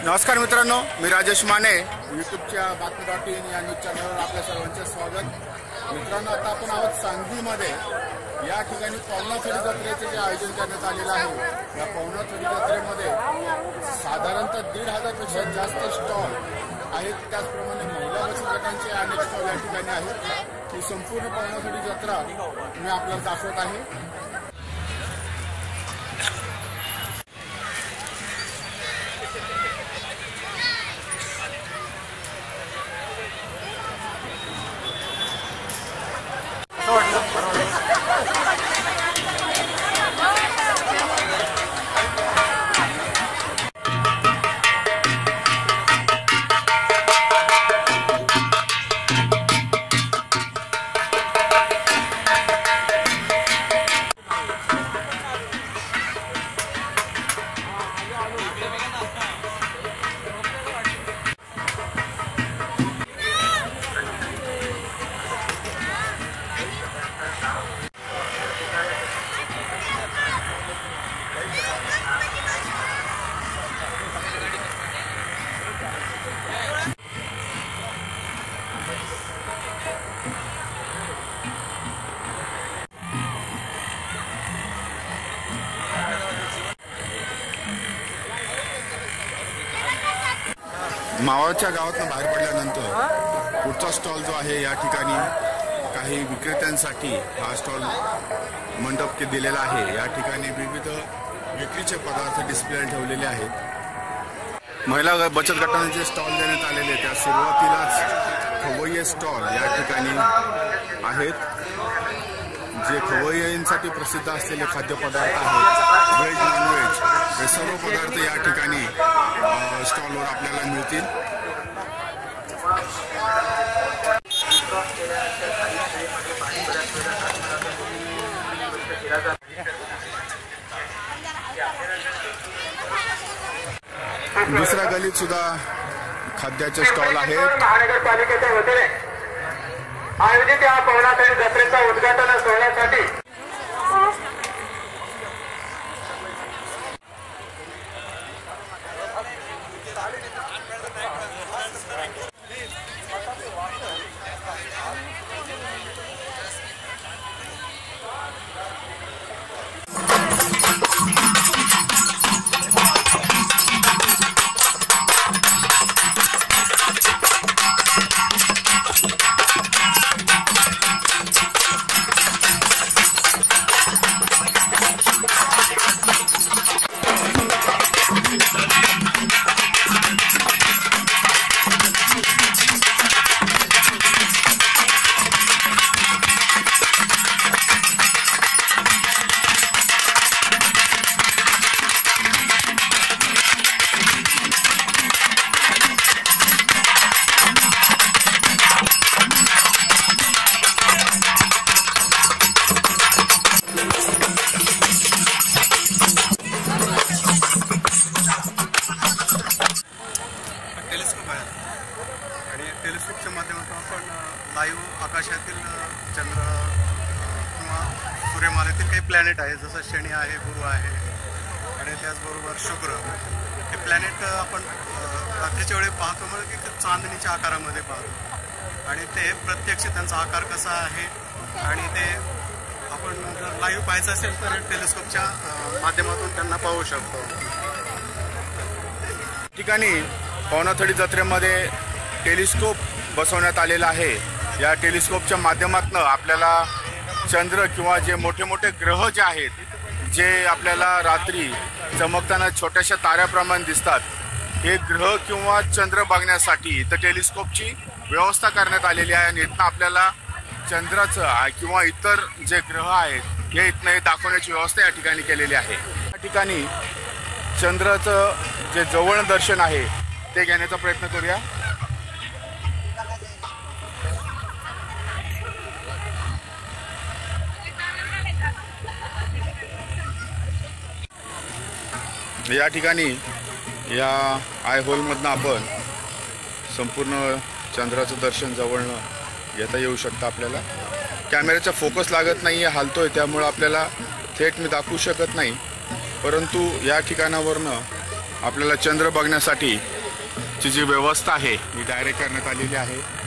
नमस्कार मित्रांनो, मी राजेश माने यूट्यूबच्या बातमी.in या न्यूज चॅनलवर आपल्या सर्वांचे स्वागत। मित्रांनो, आता आपण आहोत सांगलीमध्ये। या ठिकाणी पवनाथडी जत्रेचे जे आयोजन करण्यात आलेले आहे, या पवनाथडी जत्रेमध्ये साधारणतः 1,500 पेक्षा जास्त स्टॉल आहेत। त्याचप्रमाणे महिला बचत गटांचे अनेक स्टॉल या ठिकाणी आहेत। ही संपूर्ण पवनाथडी जत्रा मी आपल्याला दाखवत आहे। मावळच्या गावातून बाहेर पडल्यानंतर पुढचा स्टॉल जो आहे, या ठिकाणी काही विक्रेत्यांसाठी हा स्टॉल मंडप दिलेला आहे। या ठिकाणी विविध विक्रीचे पदार्थ डिस्प्ले ठेवलेले आहेत। महिला बचत गटांचे स्टॉल देण्यात आलेले, त्या सुरुवातीलाच खवय्ये स्टॉल या ठिकाणी आहेत, जे खवय्यांसाठी प्रसिद्ध असलेले खाद्यपदार्थ आहेत। व्हेज नॉनव्हेज हे सर्व पदार्थ या ठिकाणी स्टॉलवर आपल्याला मिळतील। दुसऱ्या गलीत सुद्धा खाद्याचे स्टॉल आहेत। महानगरपालिकेच्या वतीने आयोजित या पवनाथडी जत्रेचा उद्घाटन सोहळ्यासाठी टेलिस्कोपच्या माध्यमातून आपण लाईव्ह आकाशातील चंद्र किंवा सूर्यमालेतील काही प्लॅनेट आहे, जसं शनी आहे, गुरु आहे आणि त्याचबरोबर शुक्र हे प्लॅनेट आपण रात्रीच्या वेळी पाहतो, म्हणजे की चांदणीच्या आकारामध्ये पाहतो आणि ते प्रत्यक्ष त्यांचा आकार कसा आहे आणि ते आपण जर लाईव्ह पाहायचं असेल तर टेलिस्कोपच्या माध्यमातून त्यांना पाहू शकतो। ठिकाणी पवनाथडी जत्रेमध्ये टेलिस्कोप बसवण्यात आलेला आहे। या टेलिस्कोपच्या माध्यमातून आपल्याला चंद्र किंवा जे मोठे मोठे ग्रह जे आहेत, जे आपल्याला रात्री चमकताना छोट्याशा ताऱ्याप्रमाणे दिसतात, हे ग्रह किंवा चंद्र बघण्यासाठी इथं टेलिस्कोपची व्यवस्था करण्यात आलेली आहे आणि इथनं आपल्याला चंद्राचं किंवा इतर जे ग्रह आहेत हे इथनं हे दाखवण्याची व्यवस्था या ठिकाणी केलेली आहे। या ठिकाणी चंद्राचं जे जवळ दर्शन आहे ते घेण्याचा प्रयत्न करूया। या ठिकाणी या आय होलमधनं आपण संपूर्ण चंद्राचं दर्शन जवळनं घेता येऊ शकतं। आपल्याला कॅमेऱ्याचा फोकस लागत नाही आहे, हालतोय, त्यामुळे आपल्याला थेट मी दाखवू शकत नाही, परंतु या ठिकाणावरनं आपल्याला चंद्र बघण्यासाठी ची जी व्यवस्था आहे ही डायरेक्ट करण्यात आलेली आहे.